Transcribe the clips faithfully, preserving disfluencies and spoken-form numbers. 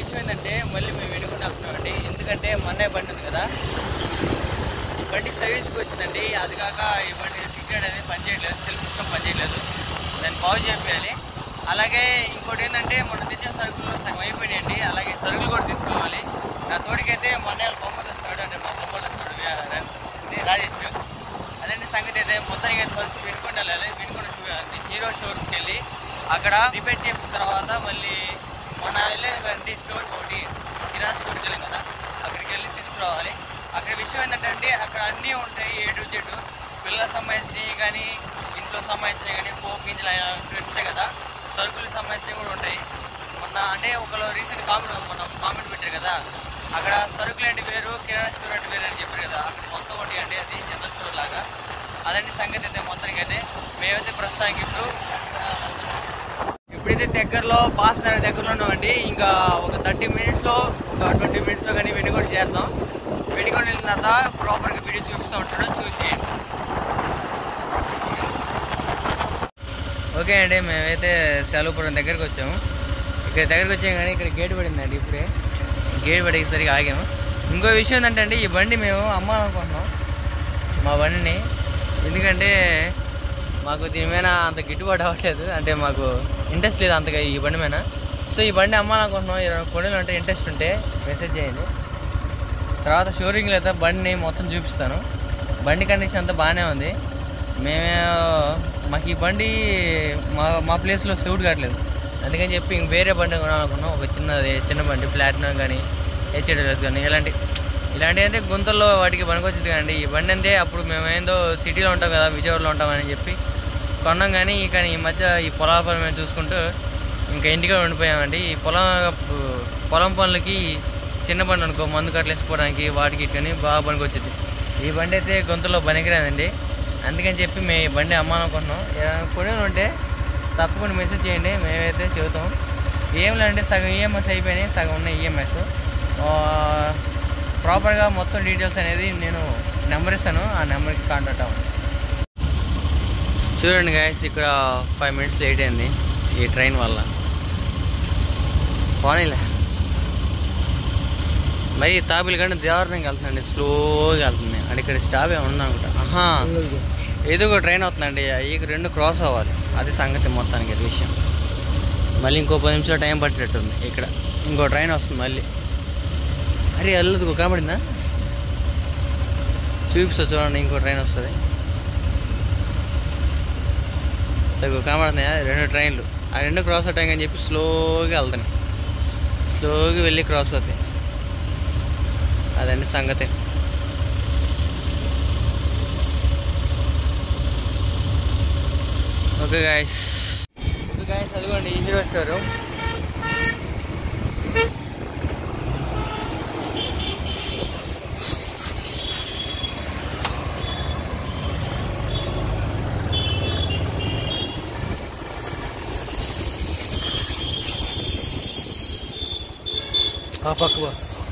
విషయం ఏంటంటే మళ్ళీ మేము వెనుకొని వెళ్తున్నామండి. ఎందుకంటే మొన్నే బండి ఉంది కదా, ఈ బండి సర్వీస్కి వచ్చిందండి. అది కాక ఈ బండి టికెట్ అనేది పనిచేయట్లేదు, సెల్ సిస్టమ్ పనిచేయట్లేదు, దాన్ని బాగు చేయాలి. అలాగే ఇంకోటి ఏంటంటే మొన్న తెచ్చిన సరుకులు సగం అయిపోయినాయండి. అలాగే సరుకులు కూడా తీసుకోవాలి. నా తోడికైతే మొన్న బొమ్మలు వస్తాడు, అంటే మా బొమ్మలు వస్తాడు రాజేష్. అదండి సంగతి. అయితే మొత్తానికి అయితే ఫస్ట్ వినుకొని వెళ్ళాలి. వినుకొని హీరో షోరూమ్కి వెళ్ళి అక్కడ రిపేర్ చేసిన తర్వాత మళ్ళీ మొన్న వెళ్ళేదండి స్టోర్ ఒకటి కిరాణా స్టోర్కి వెళ్ళాం కదా, అక్కడికి వెళ్ళి తీసుకురావాలి. అక్కడ విషయం ఏంటంటే అక్కడ అన్నీ ఉంటాయి, ఏ టు జెడ్, పిల్లలకు సంబంధించినవి కానీ ఇంట్లో సంబంధించినవి కానీ పోపు గింజలు ఉంటాయి కదా, సరుకులకు సంబంధించినవి కూడా ఉంటాయి. మొన్న అంటే ఒకళ్ళు రీసెంట్ కామెంట్ మొన్న కామెంట్ పెట్టారు కదా, అక్కడ సరుకులు అంటే వేరు, కిరాణా స్టోర్ అంటే వేరు అని చెప్పారు కదా. అక్కడ మొత్తం ఒకటి అంటే అది జనరల్ స్టోర్ లాగా. అదండి సంగతి. అయితే మొత్తానికి అయితే మేమైతే ప్రస్తుతానికి ఇప్పుడు ఇప్పుడైతే దగ్గరలో పాస్ నగర్ దగ్గరలో ఉన్నామండి. ఇంకా ఒక థర్టీ మినిట్స్లో ఒక ట్వంటీ మినిట్స్లో కానీ వెనుకొండ చేద్దాం. వెనుకొండ వెళ్ళిన తర్వాత ప్రాపర్గా వీడియో చూపిస్తూ ఉంటాడు, చూసేయండి. ఓకే అండి, మేమైతే సెలవుపురం దగ్గరికి వచ్చాము. ఇక్కడ దగ్గరికి వచ్చాము కానీ ఇక్కడ గేట్ పడిందండి. ఇప్పుడే గేట్ పడేసరికి ఆగాము. ఇంకో విషయం ఏంటంటే అండి, ఈ బండి మేము అమ్మాలనుకుంటున్నాం మా బండిని. ఎందుకంటే మాకు దీని మీద అంత గిట్టుబాటు అవ్వట్లేదు, అంటే మాకు ఇంట్రెస్ట్ లేదు అంతగా ఈ బండి మీద. సో ఈ బండి అమ్మాలనుకుంటున్నాం. ఇరవై కొనులు ఉంటే ఇంట్రెస్ట్ ఉంటే మెసేజ్ చేయండి. తర్వాత షోరూమ్లో అయితే బండిని మొత్తం చూపిస్తాను. బండి కండిషన్ అంతా బాగానే ఉంది. మేమే మాకు ఈ బండి మా మా ప్లేస్లో సూట్ కావట్లేదు, అందుకని చెప్పి ఇంక వేరే బండి కొనాలనుకున్నాం. ఒక చిన్నది చిన్న బండి ప్లాటినం కానీ హెచ్ఎడ్ఎస్ కానీ ఇలాంటి ఇలాంటివి అయితే గుంతల్లో వాటికి పనికొచ్చింది కదండి. ఈ బండి అంటే అప్పుడు మేము ఏందో సిటీలో ఉంటాం కదా, విజయవాడలో ఉంటామని చెప్పి కొన్నాం. కానీ కానీ ఈ మధ్య ఈ పొలాల పనులు మేము చూసుకుంటూ ఇంకా ఇంటిగా ఉండిపోయామండి. ఈ పొలం పొలం పనులకి చిన్న బండి అనుకో మందు కట్టలు వేసుకోవడానికి వాటికి కానీ బాగా పనికొచ్చింది. ఈ బండి అయితే గుంతల్లో పనికిరాదండి, అందుకని చెప్పి మేము ఈ బండి అమ్మాలనుకుంటున్నాం. కొని ఉంటే తప్పకుండా మెసేజ్ చేయండి, మేమైతే చెబుతాం. ఏం లేదంటే సగం ఈఎంఐస్ అయిపోయినాయి, సగం ఉన్నాయి ఈఎంఐస్. ప్రాపర్గా మొత్తం డీటెయిల్స్ అనేది నేను నెంబర్ ఇస్తాను, ఆ నెంబర్కి కాంటాక్ట్ అవ్వండి. చూడండి గాయస్, ఇక్కడ ఫైవ్ మినిట్స్ లేట్ అయింది ఈ ట్రైన్ వల్ల. పోనీలే, మరి తాపిల్ కంటే దేవరంకి వెళ్తుందండి, స్లోగా వెళ్తుంది. అంటే ఇక్కడ స్టాప్ ఏమి ఉందనుకుంటా. ఆహా, ఏదో ఒక ట్రైన్ అవుతుందండి, ఈ రెండు క్రాస్ అవ్వాలి, అది సంగతి మొత్తానికి అది విషయం. మళ్ళీ ఇంకో పది నిమిషాలు టైం పట్టేటట్టుంది. ఇక్కడ ఇంకో ట్రైన్ వస్తుంది మళ్ళీ. అరే వెళ్ళదు, కనబడిందా? చూపిస్తా చూడండి, ఇంకో ట్రైన్ వస్తుంది. కనబడుతున్నాయా రెండు ట్రైన్లు, ఆ రెండు క్రాస్ అవుతాయి అని చెప్పి స్లోగా వెళ్తాను, స్లోగా వెళ్ళి క్రాస్ అవుతాయి. అదండి సంగతి. ఓకే గాయస్, ఓకే గాయస్, అదిగోండి ఈ హీరో షోరూమ్. పక్కవా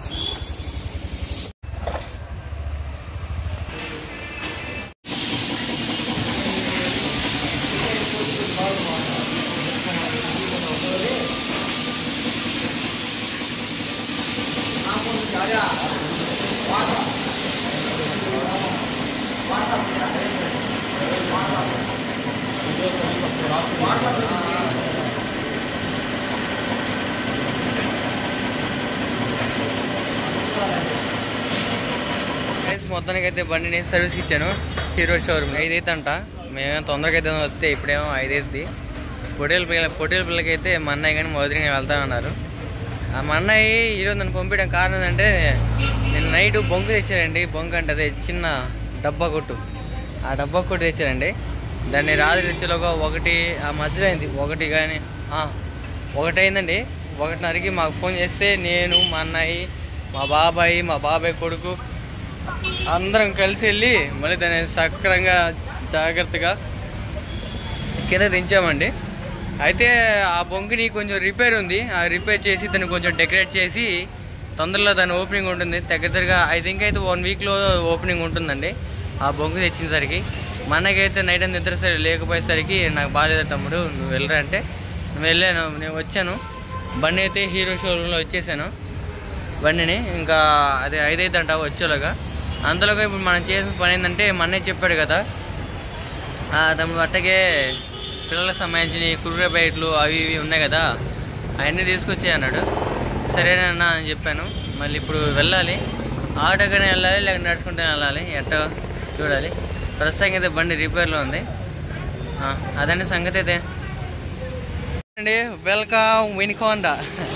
మొత్తానికి అయితే బండిని సర్వీస్కి ఇచ్చాను హీరో షోరూమ్. ఐదైతే అంట, మేమేమో తొందరగా అయితే వస్తే ఇప్పుడేమో ఐదైద్ది. పొట్టేల పిల్ల పొట్టేల పిల్లకైతే మా అన్నయ్య కానీ మొదటిగా వెళ్తామన్నారు. ఆ మా అన్నయ్య ఈరోజు నన్ను పంపించడం కారణం ఏంటంటే, నేను నైట్ బొంకు తెచ్చానండి. బొంకు అంటే అదే చిన్న డబ్బా కొట్టు, ఆ డబ్బా కొట్టు తెచ్చానండి. దాన్ని రాత్రి తెచ్చేలోగా ఒకటి ఆ మధ్యలో అయింది, ఒకటి కానీ ఒకటి అయిందండి. ఒకటిన్నరకి మాకు ఫోన్ చేస్తే నేను మా అన్నయ్య మా బాబాయ్ మా బాబాయ్ కొడుకు అందరం కలిసి వెళ్ళి మళ్ళీ దాన్ని సక్రంగా జాగ్రత్తగా కింద దించామండి. అయితే ఆ బొంకుని కొంచెం రిపేర్ ఉంది, ఆ రిపేర్ చేసి దాన్ని కొంచెం డెకరేట్ చేసి తొందరలో దాని ఓపెనింగ్ ఉంటుంది. దగ్గర దగ్గరగా ఐ థింక్ అయితే వన్ వీక్లో ఓపెనింగ్ ఉంటుందండి ఆ బొంకు తెచ్చినసరికి. మనకైతే నైట్ అంతా నిద్ర సరి లేకపోయేసరికి నాకు బాగాలేదు తమ్ముడు, నువ్వు వెళ్ళరా అంటే నువ్వు వెళ్ళాను. నేను వచ్చాను, బండి అయితే హీరో షోరూంలో వచ్చేసాను బండిని. ఇంకా అది ఐదైతే అంట వచ్చేలాగా. అంతలోగా ఇప్పుడు మనం చేసిన పని ఏంటంటే మా అన్నయ్య చెప్పాడు కదా తమ్ముడు అట్టగే పిల్లలకు సంబంధించిన కుర్రే బయట్లు అవి ఇవి ఉన్నాయి కదా అవన్నీ తీసుకొచ్చి అన్నాడు. సరేనన్నా అని చెప్పాను. మళ్ళీ ఇప్పుడు వెళ్ళాలి, ఆటోగానే వెళ్ళాలి లేక నడుచుకుంటే వెళ్ళాలి ఎట్టో చూడాలి. ప్రస్తుతానికి అయితే బండి రిపేర్లో ఉంది. అదండి సంగతి అయితే అండి. వెల్కమ్ వినుకొండ.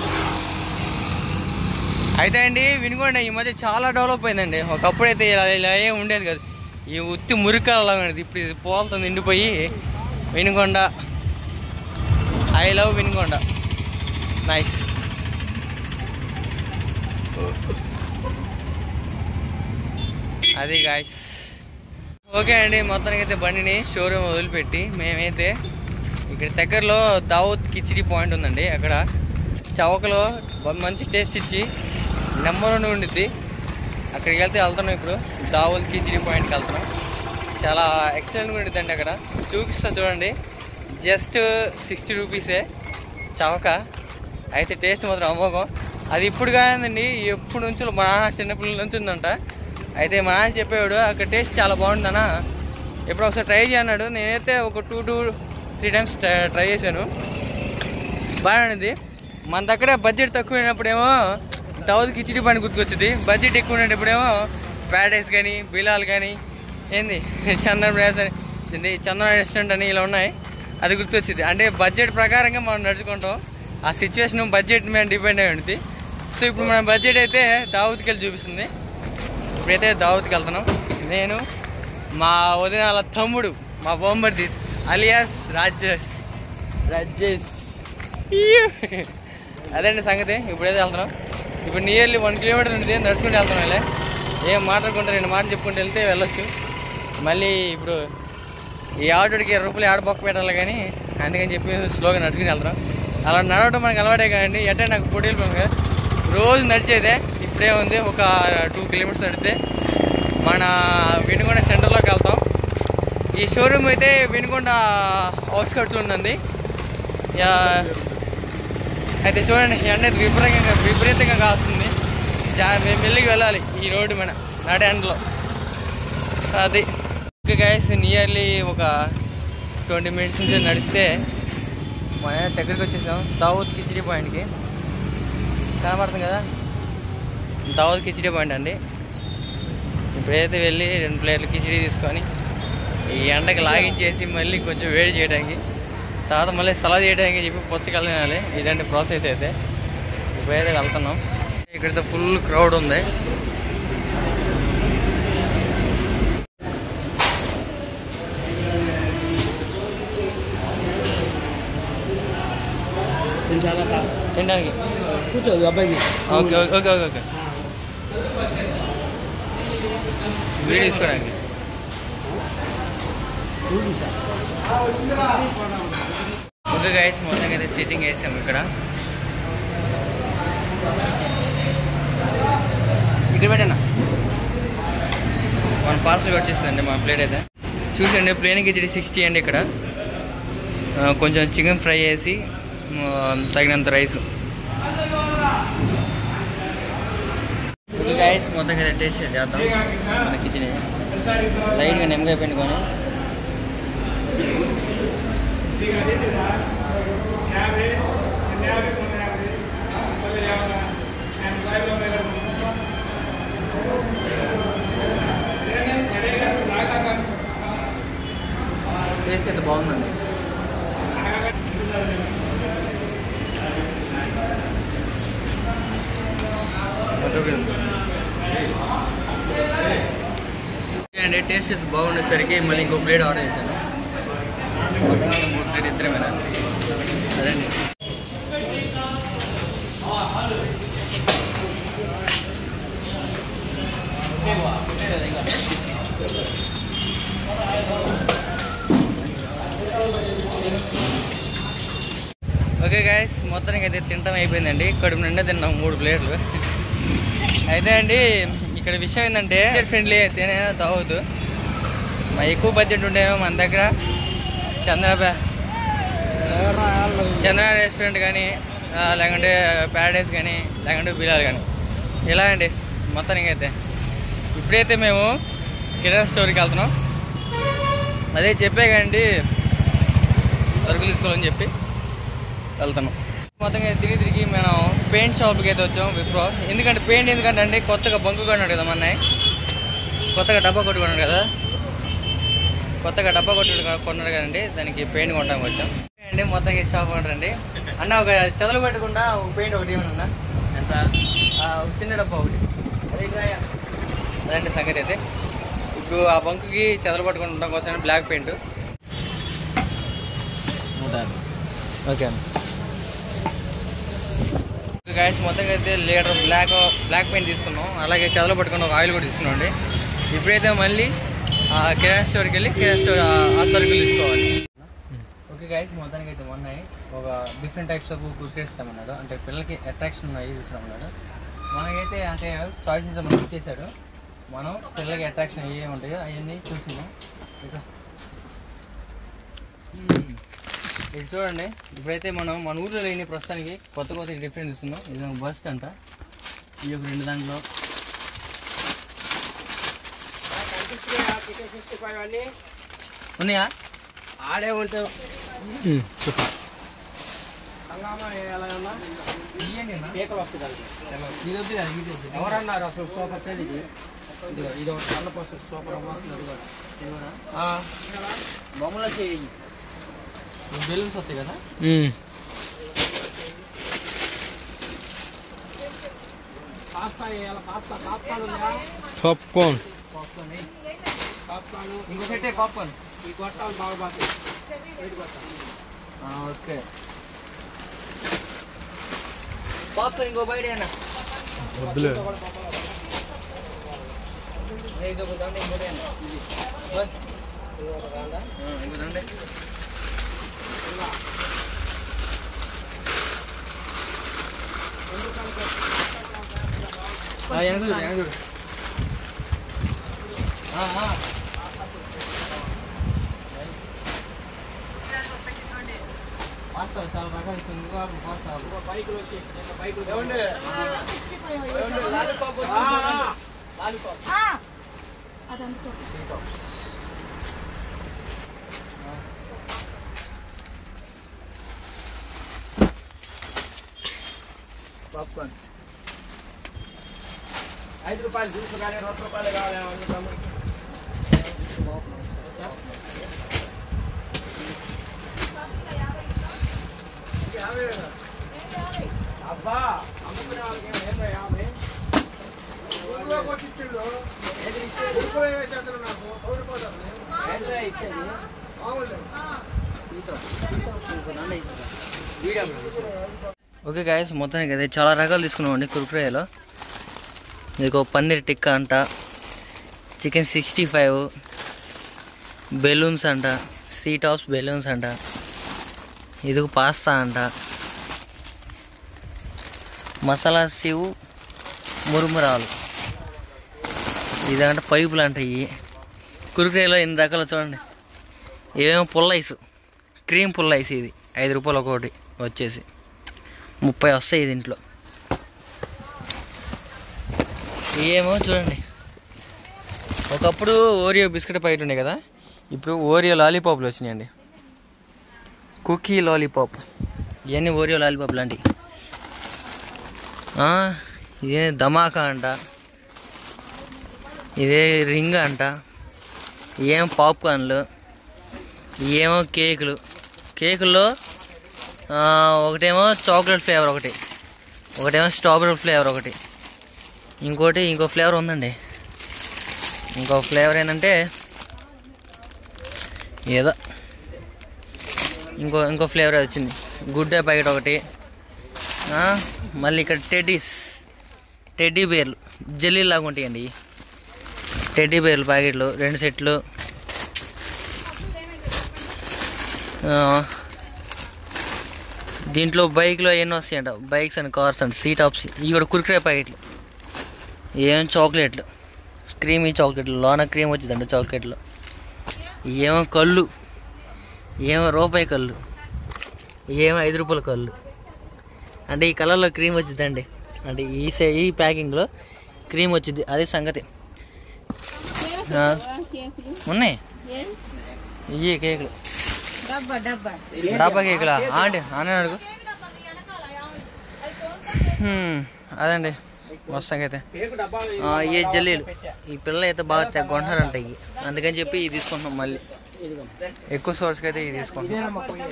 అయితే అండి వినుకొండ ఈ మధ్య చాలా డెవలప్ అయిందండి. ఒకప్పుడు అయితే ఇలా ఇలా ఏం ఉండేది కదా, ఈ ఉత్తి మురికాలలా ఉండేది. ఇప్పుడు ఇది పోలతో నిండిపోయి Vinukonda. I love Vinukonda. Nice. అది గాయస్. ఓకే అండి, మొత్తానికి అయితే బండిని షోరూమ్ వదిలిపెట్టి మేమైతే ఇక్కడ దగ్గరలో దావూద్ కిచిడి పాయింట్ ఉందండి. అక్కడ చవకలో మంచి టేస్ట్ ఇచ్చి నెంబర్ వన్ ఉండిద్ది. అక్కడికి వెళ్తే వెళ్తున్నాం. ఇప్పుడు దావూద్ కిచిడి పాయింట్కి వెళ్తున్నాం. చాలా ఎక్సలెంట్గా ఉండిద్ది అండి. అక్కడ చూపిస్తా చూడండి. జస్ట్ సిక్స్టీ రూపీసే చవక. అయితే టేస్ట్ మాత్రం అమోఘం. అది ఇప్పుడు కాదండి, ఎప్పుడు నుంచో మా నాన్న చిన్నపిల్లల నుంచి ఉందంట. అయితే మా నాన్న చెప్పేవాడు అక్కడ టేస్ట్ చాలా బాగుందన్నా, ఎప్పుడు ఒకసారి ట్రై చేయన్నాడు. నేనైతే ఒక two two three times try చేశాను, బాగుంది. మన దగ్గర బడ్జెట్ తక్కువ అయినప్పుడేమో దావూద్ కిచిడి పాయింట్ గుర్తుకొచ్చింది. బడ్జెట్ ఎక్కువ ఉండేటప్పుడేమో ప్యారడైస్ కానీ బిలాల్ కానీ ఏంది చందన్ ప్రయాస్ అని చందన రెస్టారెంట్ అని ఇలా ఉన్నాయి, అది గుర్తొచ్చింది. అంటే బడ్జెట్ ప్రకారంగా మనం నడుచుకుంటాం. ఆ సిచ్యువేషన్ బడ్జెట్ మీద డిపెండ్ అయి ఉంటుంది. సో ఇప్పుడు మన బడ్జెట్ అయితే దావూద్కి వెళ్ళి చూపిస్తుంది. ఇప్పుడైతే దావూద్కి వెళ్తున్నాం. నేను మా వదిన వాళ్ళ తమ్ముడు మా బొమ్మర్ది అలియాస్ రాజేష్ రాజేష్ అదండి సంగతి. ఇప్పుడైతే వెళ్తున్నాం. ఇప్పుడు నియర్లీ వన్ కిలోమీటర్ ఉంటుంది, నడుచుకుంటూ వెళ్తున్నాం. వెళ్ళే ఏం మాట్లాడుకుంటా రెండు మాటలు చెప్పుకుంటూ వెళ్తే వెళ్ళొచ్చు. మళ్ళీ ఇప్పుడు ఈ ఆటోడికి ఇరవై రూపాయలు ఆడ బొక్క పెట్టాలి కానీ అందుకని చెప్పి స్లోగా నడుచుకుని వెళ్తున్నాం. అలా నడవడం మనకు అలవాటే కాదండి. ఎట్టే నాకు పోటీలు పని కదా రోజు నడిచేదే. ఇప్పుడే ఉంది ఒక టూ కిలోమీటర్స్ నడితే మన వినుకొండ సెంటర్లోకి వెళ్తాం. ఈ షోరూమ్ అయితే వినుకొండ అవుట్స్కట్స్లో ఉందండి. అయితే చూడండి ఎండ విపరీతంగా విపరీతంగా కాస్తుంది. జా మేము మెల్లికి వెళ్ళాలి ఈ రోడ్డు మీద నడి ఎండలో. అది ఓకే గైస్, నియర్లీ ఒక ట్వంటీ మినిట్స్ నుంచి నడిస్తే మన దగ్గరికి వచ్చేసాం దావూద్ కిచిడి పాయింట్కి. కనబడుతుంది కదా దావూద్ కిచిడి పాయింట్ అండి. ఇప్పుడైతే వెళ్ళి రెండు ప్లేట్లు కిచిడి తీసుకొని ఈ ఎండకి లాగించేసి మళ్ళీ కొంచెం వేడి చేయడానికి, తర్వాత మళ్ళీ సలాడ్ చేయడానికి చెప్పి పుచ్చకాయలు తినాలి. ఇదండి ప్రాసెస్. అయితే ఇప్పుడైతే వెళ్తున్నాం. ఇక్కడైతే ఫుల్ క్రౌడ్ ఉంది. తినడానికి okay okay okay okay video తీసుకోవడానికి. ఓకే గైస్, మొత్తంగా అయితే సిట్టింగ్ వేసాము ఇక్కడ. ఇక్కడ పెట్టాను మన పార్సల్ వచ్చేస్తుందండి మన ప్లేట్ అయితే. చూసండి ప్లేన్ కిచిడి సిక్స్టీ అండి. ఇక్కడ కొంచెం చికెన్ ఫ్రై చేసి తగినంత రైస్. ఓకే గైస్, మొత్తంగా అయితే టేస్ట్ చేద్దాం మన కిచిడి. లైట్గా నిమ్మకాయ పిండుకొని టేస్ట్ అయితే బాగుందండి. అండి టేస్ట్ చేసి బాగుండేసరికి మళ్ళీ ఇంకో ప్లేట్ ఆర్డర్ చేశాను. మొత్తం మూడు ప్లేట్ ఇద్దరమేనా అదండి. ఓకే గైస్, మొత్తానికి అయితే తినటం అయిపోయిందండి. కడుపు నిండా తిన్నాం మూడు ప్లేట్లు. అయితే అండి ఇక్కడ విషయం ఏంటంటే బడ్జెట్ ఫ్రెండ్లీ అయితేనే తాగొద్దు. మా ఎక్కువ బడ్జెట్ ఉండేమో మన దగ్గర చంద్ర చంద్ర రెస్టారెంట్ కానీ లేకుంటే ప్యారడైస్ కానీ లేకుంటే బిలాల్ కానీ ఇలా అండి మొత్తానికి అయితే. ఇప్పుడైతే మేము కిరాణా స్టోర్కి వెళ్తున్నాం. అదే చెప్పే కానీ సరుకులు తీసుకోవాలని చెప్పి వెళ్తున్నాం. మొత్తంగా తిరిగి తిరిగి మనం పెయింట్ షాప్కి అయితే వచ్చాం విప్రో. ఎందుకంటే పెయింట్ ఎందుకంటే అండి కొత్తగా బంకు కొన్నాడు కదా మన కొత్తగా డబ్బా కొట్టుకున్నాడు కదా కొత్తగా డబ్బా కొట్టు కొన్నాడు కదండి, దానికి పెయింట్ కొంటాం వచ్చాం అండి. మొత్తంగా షాప్ ఉంటారండి అన్న. ఒక చదువు పెట్టకుండా ఒక పెయింట్ ఒకటి ఏమన్నా ఎంత ఒక చిన్న డబ్బా ఒకటి అదండి సంగతి అయితే. ఇప్పుడు ఆ బంకుకి చెదలు పట్టుకుని ఉండడం కోసం బ్లాక్ పెయింట్ ఓకే అన్న. గాయస్ మొత్తంగా అయితే లీటర్ బ్లాక్ బ్లాక్ పెయింట్ తీసుకున్నాం. అలాగే చెదలు పట్టుకుని ఒక ఆయిల్ కూడా తీసుకున్నాం అండి. ఇప్పుడైతే మళ్ళీ కిరాణా స్టోర్కి వెళ్ళి కిరాణా స్టోర్ ఆ సరుకులు తీసుకోవాలి. ఓకే గాయస్ మొత్తానికి అయితే ఉన్నాయి ఒక డిఫరెంట్ టైప్స్ ఆఫ్ కుక్ ఇస్తామన్నాడు. అంటే పిల్లలకి అట్రాక్షన్ ఉన్నాయి తీసుకున్నాడు. మనకైతే అంటే చాయిసెస్ మనం ఇచ్చేసాడు. మనం పిల్లలకి అట్రాక్షన్ అయ్యే ఉంటాయో అవన్నీ చూస్తున్నాం. ఇది చూడండి. ఇప్పుడైతే మనం మన ఊళ్ళో లేని ప్రస్తుతానికి కొత్త కొత్త డిఫరెంట్ తీసుకున్నాం. ఇది బస్ట్ అంట. ఈ యొక్క రెండు దాంట్లో ఉన్నాయా ఆడే ఉంటావు. ఎవరన్నారు అసలు సూపర్ సేల్ ఇది? ఇది ఒక కళ్ళ కోసం సూపర్ బొమ్మలో చేయి బెలూన్స్ వస్తాయి కదా. పాప్కార్న్ ఇంకో సెట్టే పాప్కార్న్ ఈ గొట్టాలు బాగా బాగుతాయి. ఓకే పాప్కార్న్ ఇంకో బయట అన్న ఇంకోదండి. వెనక చూడు వెనక చూడు పాస్తా చాలా రకాలు ఇస్తుంది. ఇంకా పాస్తా బైకులు వచ్చి లాలీపాప్ లాలీపాప్ పాప్కార్న్ ఐదు రూపాయలు జ్యూస్ కానీ రెండు రూపాయలు కావాలి. అబ్బా అమ్ముకునే వాళ్ళకి యాభై యాభై ఓకే గాయస్ మొత్తానికి అయితే చాలా రకాలు తీసుకున్నామండి కుర్కురేలో. ఇదిగో పన్నీర్ టిక్కా అంట, చికెన్ సిక్స్టీ ఫైవ్, బెలూన్స్ అంట, సీ టాప్స్ బెలూన్స్ అంట, ఇదిగో పాస్తా అంట, మసాలా సివ్ మురుమురాలు, ఇదంటే పైపులు అంట. ఇవి కుర్కురేలో ఎన్ని రకాలు చూడండి. ఇవేమో పుల్ల ఐస్, క్రీమ్ పుల్ల ఐస్. ఇది ఐదు రూపాయలు ఒకటి వచ్చేసి ముప్పై వస్తాయి దీంట్లో. ఏమో చూడండి, ఒకప్పుడు ఓరియో బిస్కెట్ ప్యాకెట్ ఉండే కదా, ఇప్పుడు ఓరియో లాలీపాప్లు వచ్చినాయండి. కుకీ లాలీపాప్, ఇవన్నీ ఓరియో లాలీపాప్ లాంటివి. ఇదే ధమాకా అంట, ఇదే రింగ్ అంట, ఏమో పాప్కార్న్లు, ఏమో కేకులు. కేకుల్లో ఒకటేమో చాక్లెట్ ఫ్లేవర్ ఒకటి, ఒకటేమో స్ట్రాబెరీ ఫ్లేవర్ ఒకటి, ఇంకోటి ఇంకో ఫ్లేవర్ ఉందండి. ఇంకో ఫ్లేవర్ ఏంటంటే ఏదో ఇంకో ఇంకో ఫ్లేవర్ వచ్చింది. గుడ్ డే ప్యాకెట్ ఒకటి. మళ్ళీ ఇక్కడ టెడ్డీస్, టెడ్డీ బేర్లు జెల్లీ లాగా ఉంటాయండి. టెడ్డీ బేర్లు ప్యాకెట్లు రెండు సెట్లు. దీంట్లో బైక్లో ఎన్ని వస్తాయంట, bikes and cars and sea tops. ఇవి కూడా కుర్కురే ప్యాకెట్లు. ఏమో చాక్లెట్లు, క్రీమీ చాక్లెట్లు, లోన క్రీమ్ వచ్చిందండి చాక్లెట్లో. ఏమో కళ్ళు, ఏమో రూపాయి కళ్ళు, ఏమో ఐదు రూపాయల కళ్ళు, అంటే ఈ కలర్లో క్రీమ్ వచ్చిందండి, అంటే ఈ సై ఈ ప్యాకింగ్లో క్రీమ్ వచ్చింది, అదే సంగతి. ఉన్నాయి ఇవి కేకులు, డబ్బా కేకులా ఆంటీ అని అడుగు. అదండి మొత్తంగా అయితే ఈ జల్లీలు ఈ పిల్లలు అయితే బాగా తెగొంటున్నారంట ఇవి, అందుకని చెప్పి ఇవి తీసుకుంటున్నాం. మళ్ళీ ఎక్కువ సోర్స్కి అయితే ఇవి తీసుకుంటున్నాం.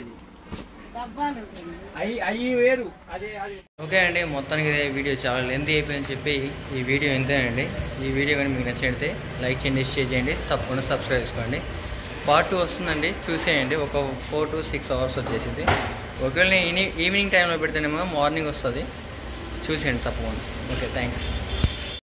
ఓకే అండి, మొత్తానికి వీడియో చాలా లెంత్ అయిపోయిందని చెప్పి ఈ వీడియో ఇంతేనండి. ఈ వీడియో కానీ మీకు నచ్చినట్లయితే లైక్ చేయండి, షేర్ చేయండి, తప్పకుండా సబ్స్క్రైబ్ చేసుకోండి. పార్ట్ టూ వస్తుందండి, చూసేయండి. ఒక ఫోర్ టు సిక్స్ అవర్స్ వచ్చేసింది. ఒకవేళ నేను ఈవినింగ్ టైంలో పెడితేనేమో మార్నింగ్ వస్తుంది, చూసేయండి తప్పకుండా. Okay, thanks.